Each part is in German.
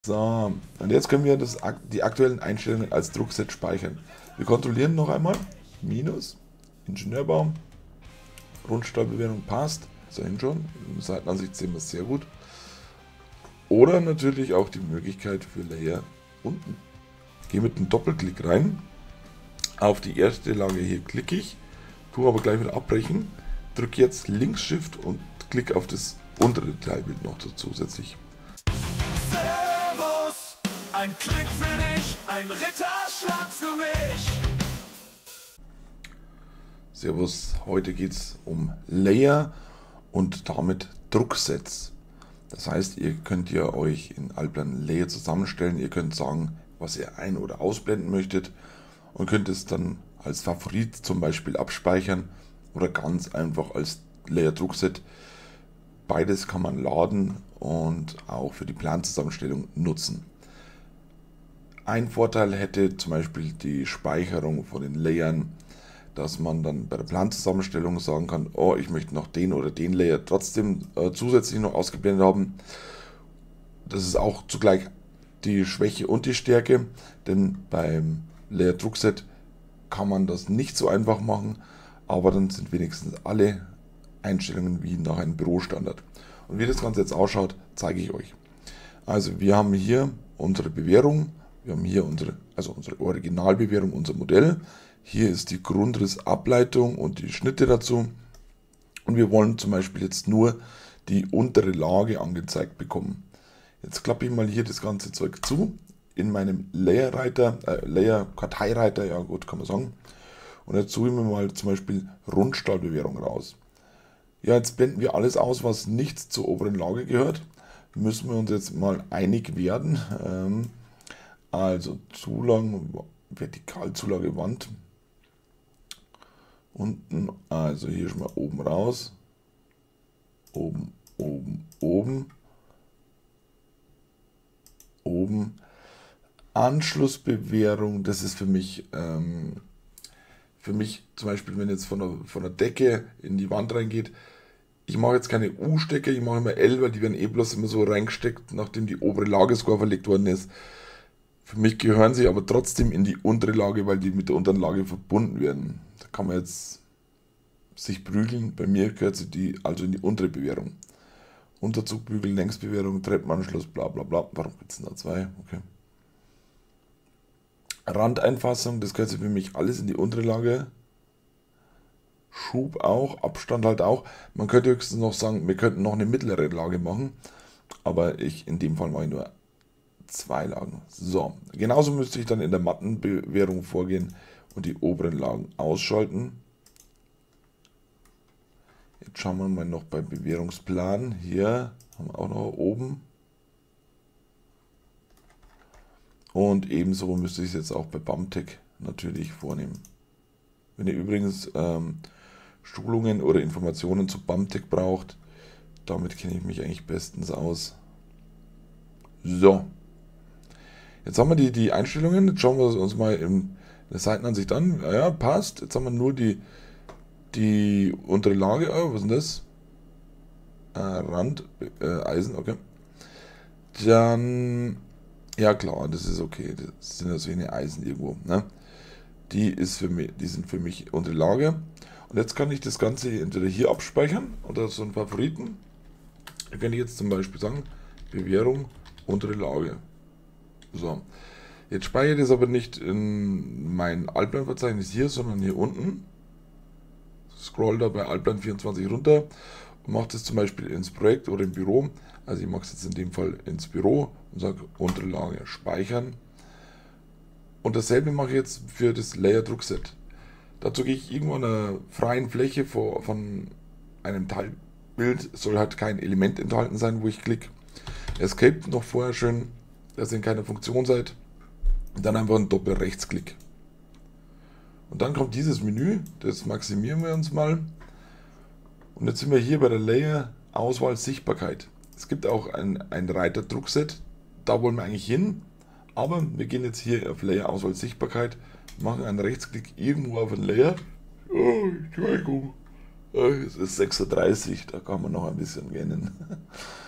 So, und jetzt können wir die aktuellen Einstellungen als Druckset speichern. Wir kontrollieren noch einmal. Minus, Ingenieurbaum, Rundstahlbewehrung passt. Sehen schon, in der Seitenansicht sehen wir es sehr gut. Oder natürlich auch die Möglichkeit für Layer unten. Gehe mit einem Doppelklick rein. Auf die erste Lage hier klicke ich, tue aber gleich wieder abbrechen. Drücke jetzt links Shift und klicke auf das untere Teilbild noch zusätzlich. Servus, ein Klick für dich, ein Ritterschlag für mich. Servus, heute geht es um Layer und damit Drucksets. Das heißt, ihr könnt ja euch in Allplan Layer zusammenstellen, ihr könnt sagen, was ihr ein- oder ausblenden möchtet und könnt es dann als Favorit zum Beispiel abspeichern oder ganz einfach als Layer Druckset. Beides kann man laden und auch für die Planzusammenstellung nutzen. Ein Vorteil hätte zum Beispiel die Speicherung von den Layern, dass man dann bei der Planzusammenstellung sagen kann, oh, ich möchte noch den oder den Layer trotzdem zusätzlich noch ausgeblendet haben. Das ist auch zugleich die Schwäche und die Stärke, denn beim Layer Druckset kann man das nicht so einfach machen, aber dann sind wenigstens alle Einstellungen wie nach einem Bürostandard. Und wie das Ganze jetzt ausschaut, zeige ich euch. Also wir haben hier unsere Bewährung, wir haben hier unsere Originalbewährung, unser Modell. Hier ist die Grundrissableitung und die Schnitte dazu. Und wir wollen zum Beispiel jetzt nur die untere Lage angezeigt bekommen. Jetzt klappe ich mal hier das ganze Zeug zu in meinem Layer-Reiter, Layer-Karteireiter, ja gut, kann man sagen. Und jetzt suche ich mir mal zum Beispiel Rundstahlbewährung raus. Ja, jetzt blenden wir alles aus, was nicht zur oberen Lage gehört. Müssen wir uns jetzt mal einig werden. Also Zulagen, Vertikalzulage Wand. Unten, also hier schon mal oben raus. Oben, oben, oben. Oben. Anschlussbewährung, das ist für mich zum Beispiel, wenn jetzt von der Decke in die Wand reingeht, ich mache jetzt keine U-Stecker, ich mache immer L, weil die werden eh bloß immer so reingesteckt, nachdem die obere Lage sogar verlegt worden ist. Für mich gehören sie aber trotzdem in die untere Lage, weil die mit der unteren Lage verbunden werden. Da kann man jetzt sich prügeln, bei mir gehört sie also in die untere Bewährung. Unterzugbügel, Längsbewährung, Treppenanschluss, bla bla bla. Warum gibt es denn da zwei? Okay. Randeinfassung, das gehört für mich alles in die untere Lage. Schub auch, Abstand halt auch. Man könnte höchstens noch sagen, wir könnten noch eine mittlere Lage machen, aber in dem Fall mache ich nur zwei Lagen. So, genauso müsste ich dann in der Mattenbewährung vorgehen und die oberen Lagen ausschalten. Jetzt schauen wir mal noch beim Bewährungsplan. Hier haben wir auch noch oben. Und ebenso müsste ich es jetzt auch bei BAMTech natürlich vornehmen. Wenn ihr übrigens Schulungen oder Informationen zu BAMTech braucht, damit kenne ich mich eigentlich bestens aus. So, jetzt haben wir die Einstellungen. Jetzt schauen wir uns mal in der Seitenansicht an. Ja, passt. Jetzt haben wir nur die untere Lage. Oh, was ist denn das? Rand, Eisen, okay. Dann, ja klar, das ist okay. Das sind ja so eine Eisen irgendwo. Ne? Die sind für mich untere Lage. Und jetzt kann ich das Ganze entweder hier abspeichern oder so einen Favoriten. Da kann ich jetzt zum Beispiel sagen, Bewährung, untere Lage. So, jetzt speichere ich das aber nicht in mein Allplan-Verzeichnis hier, sondern hier unten. Scroll da bei Allplan 24 runter und mache das zum Beispiel ins Projekt oder im Büro. Also ich mache es jetzt in dem Fall ins Büro und sage untere Lage speichern. Und dasselbe mache ich jetzt für das Layer Druckset. Dazu gehe ich irgendwo an einer freien Fläche von einem Teilbild, soll halt kein Element enthalten sein, wo ich klicke. Escape noch vorher schön, dass ihr in keiner Funktion seid. Und dann einfach einen Doppel-Rechtsklick. Und dann kommt dieses Menü, das maximieren wir uns mal. Und jetzt sind wir hier bei der Layer Auswahl Sichtbarkeit. Es gibt auch ein Reiter Druckset, da wollen wir eigentlich hin. Aber wir gehen jetzt hier auf Layer Auswahl Sichtbarkeit, machen einen Rechtsklick irgendwo auf ein Layer. Oh, Entschuldigung, es ist 6:30 Uhr, da kann man noch ein bisschen gähnen.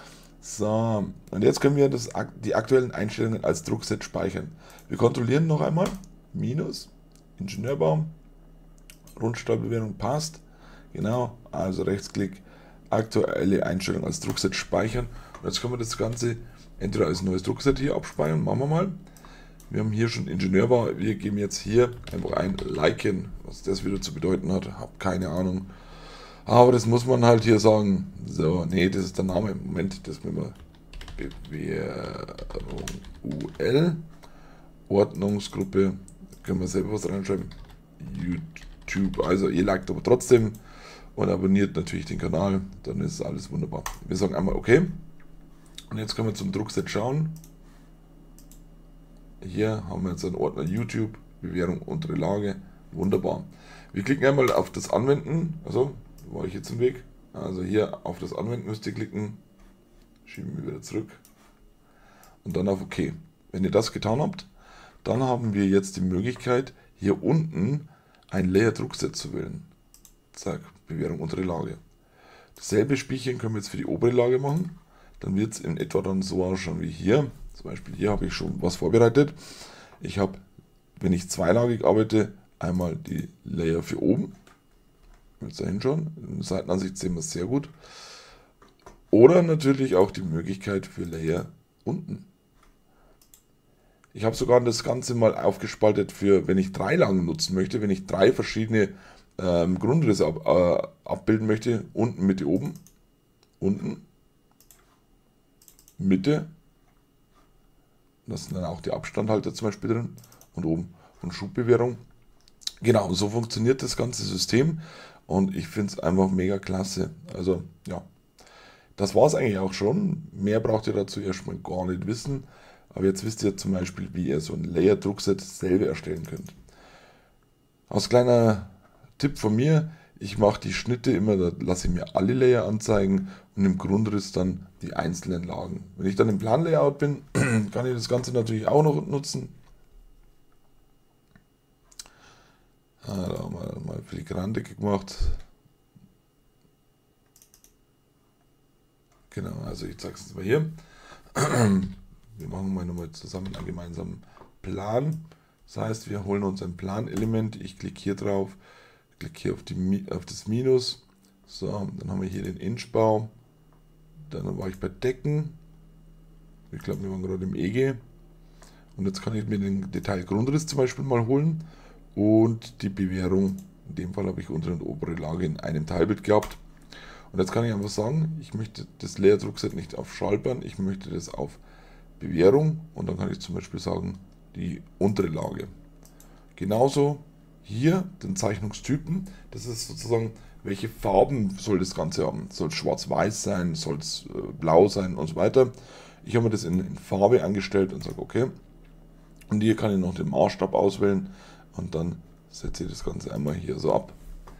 So, und jetzt können wir die aktuellen Einstellungen als Druckset speichern. Wir kontrollieren noch einmal. Minus, Ingenieurbaum, Rundstahlbewehrung passt. Genau, also Rechtsklick, aktuelle Einstellung als Druckset speichern. Und jetzt können wir das Ganze entweder als neues Druckset hier abspeichern. Machen wir mal. Wir haben hier schon Ingenieurbau. Wir geben jetzt hier einfach ein Liken. Was das wieder zu bedeuten hat, habe keine Ahnung. Aber das muss man halt hier sagen. So, nee, das ist der Name. Moment, das müssen wir. Bewährung UL. Ordnungsgruppe. Können wir selber was reinschreiben. YouTube. Also ihr liked aber trotzdem und abonniert natürlich den Kanal. Dann ist alles wunderbar. Wir sagen einmal OK. Und jetzt können wir zum Druckset schauen. Hier haben wir jetzt einen Ordner YouTube. Bewährung untere Lage. Wunderbar. Wir klicken einmal auf das Anwenden. Also war ich jetzt im Weg. Also hier auf das Anwenden müsst ihr klicken. Schieben wir wieder zurück. Und dann auf OK. Wenn ihr das getan habt, dann haben wir jetzt die Möglichkeit, hier unten ein Layer Druckset zu wählen. Zack, Bewährung untere Lage. Dasselbe Spielchen können wir jetzt für die obere Lage machen. Dann wird es in etwa dann so ausschauen wie hier. Zum Beispiel hier habe ich schon was vorbereitet. Ich habe, wenn ich zweilagig arbeite, einmal die Layer für oben. Jetzt da hinschauen. In der Seitenansicht sehen wir es sehr gut. Oder natürlich auch die Möglichkeit für Layer unten. Ich habe sogar das Ganze mal aufgespaltet für, wenn ich 3 Lagen nutzen möchte, wenn ich 3 verschiedene Grundrisse abbilden möchte. Unten, Mitte, oben. Unten, Mitte. Da sind dann auch die Abstandhalter zum Beispiel drin. Und oben. Und Schubbewährung. Genau, so funktioniert das ganze System. Und ich finde es einfach mega klasse. Also, ja. Das war es eigentlich auch schon. Mehr braucht ihr dazu erstmal gar nicht wissen. Aber jetzt wisst ihr zum Beispiel, wie ihr so ein Layer-Druckset selber erstellen könnt. Als kleiner Tipp von mir, ich mache die Schnitte immer, da lasse ich mir alle Layer anzeigen und im Grundriss dann die einzelnen Lagen. Wenn ich dann im Plan-Layout bin, kann ich das Ganze natürlich auch noch nutzen. Da haben wir mal filigrane gemacht. Genau, also ich zeige es jetzt mal hier. Wir machen mal nochmal zusammen einen gemeinsamen Plan. Das heißt, wir holen uns ein Planelement. Ich klicke hier drauf, klicke hier auf das Minus. So, dann haben wir hier den Inchbau. Dann war ich bei Decken. Ich glaube, wir waren gerade im EG. Und jetzt kann ich mir den Detailgrundriss zum Beispiel mal holen. Und die Bewährung. In dem Fall habe ich untere und obere Lage in einem Teilbild gehabt. Und jetzt kann ich einfach sagen, ich möchte das Layer Druckset nicht auf Schaltbahn, ich möchte das auf Bewährung und dann kann ich zum Beispiel sagen, die untere Lage. Genauso hier den Zeichnungstypen, das ist sozusagen, welche Farben soll das Ganze haben. Soll es schwarz-weiß sein, soll es blau sein und so weiter. Ich habe mir das in Farbe angestellt und sage okay. Und hier kann ich noch den Maßstab auswählen und dann setze ich das Ganze einmal hier so ab.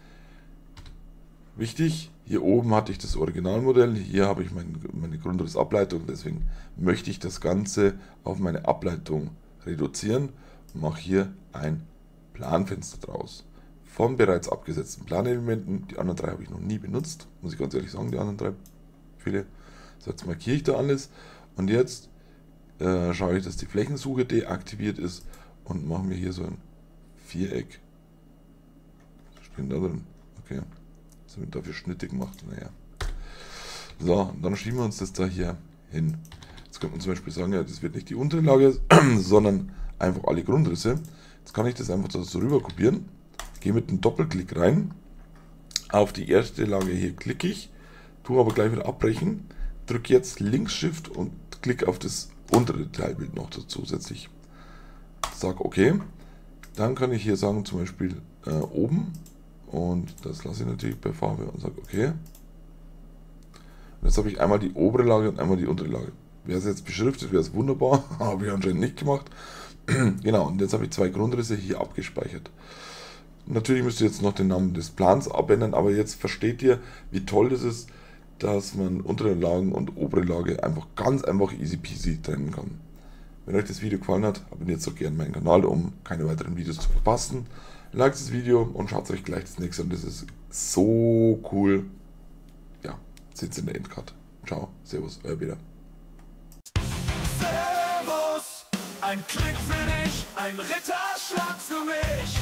Wichtig, hier oben hatte ich das Originalmodell, hier habe ich meine Grundrissableitung, deswegen möchte ich das Ganze auf meine Ableitung reduzieren und mache hier ein Planfenster draus. Von bereits abgesetzten Planelementen, die anderen 3 habe ich noch nie benutzt, muss ich ganz ehrlich sagen, die anderen 3 viele. So, jetzt markiere ich da alles und jetzt schaue ich, dass die Flächensuche deaktiviert ist und machen wir hier so ein Viereck. Was steht da drin? Okay. Was haben wir dafür Schnitte gemacht? Naja. So, dann schieben wir uns das da hier hin. Jetzt könnte man zum Beispiel sagen, ja, das wird nicht die untere Lage, sondern einfach alle Grundrisse. Jetzt kann ich das einfach so rüber kopieren. Gehe mit einem Doppelklick rein. Auf die erste Lage hier klicke ich, tue aber gleich wieder abbrechen. Drücke jetzt Links-Shift und klicke auf das untere Teilbild noch zusätzlich. Sage OK. Dann kann ich hier sagen, zum Beispiel oben. Und das lasse ich natürlich bei Farbe und sage OK. Und jetzt habe ich einmal die obere Lage und einmal die untere Lage. Wäre es jetzt beschriftet, wäre es wunderbar. Habe ich anscheinend nicht gemacht. Genau, und jetzt habe ich 2 Grundrisse hier abgespeichert. Natürlich müsst ihr jetzt noch den Namen des Plans abändern, aber jetzt versteht ihr, wie toll das ist, dass man untere Lagen und obere Lage einfach ganz einfach easy peasy trennen kann. Wenn euch das Video gefallen hat, abonniert doch gerne meinen Kanal, um keine weiteren Videos zu verpassen. Liked das Video und schaut euch gleich das nächste an. Das ist so cool. Ja, seht's in der Endcard. Ciao, servus, euer Peter. Servus. Ein Klick für dich, ein Ritterschlag für mich.